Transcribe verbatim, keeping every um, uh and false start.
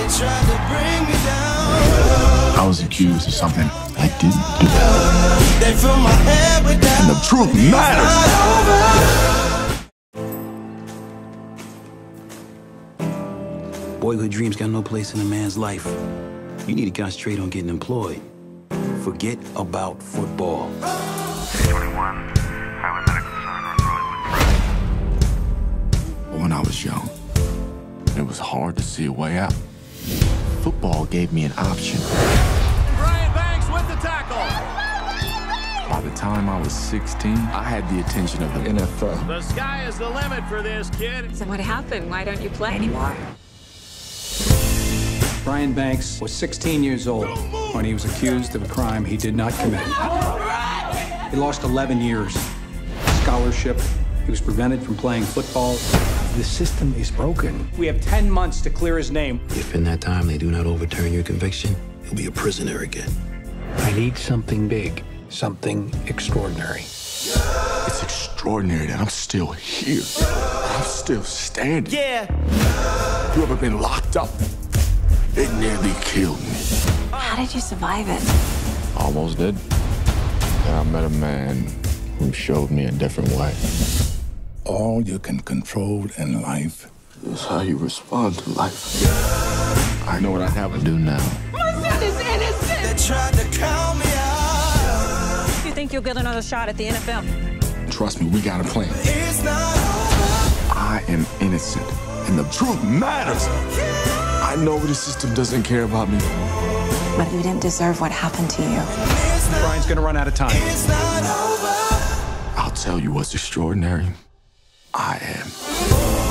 tried to bring me down. I was accused of something I didn't do. They fill my head with that. And the truth matters. Boyhood dreams got no place in a man's life. You need to concentrate on getting employed. Forget about football. twenty-one, highway medical center, Rolling When I was young, it was hard to see a way out. Football gave me an option. Brian Banks with the tackle. By the time I was sixteen, I had the attention of the N F L. The sky is the limit for this kid. So what happened? Why don't you play anymore? Brian Banks was sixteen years old when he was accused of a crime he did not commit. He lost eleven years. Scholarship. He was prevented from playing football. The system is broken. We have ten months to clear his name. If in that time they do not overturn your conviction, you'll be a prisoner again. I need something big, something extraordinary. It's extraordinary that I'm still here. I'm still standing. Yeah. You ever been locked up? It nearly killed me. How did you survive it? Almost did. Then I met a man who showed me a different way. All you can control in life is how you respond to life. I know what I have to do now. My son is innocent! They tried to count me out. You think you'll get another shot at the N F L? Trust me, we got a plan. It's not over. I am innocent, and the truth matters. I know the system doesn't care about me. But you didn't deserve what happened to you. Brian's gonna run out of time. It's not over. I'll tell you what's extraordinary. I am.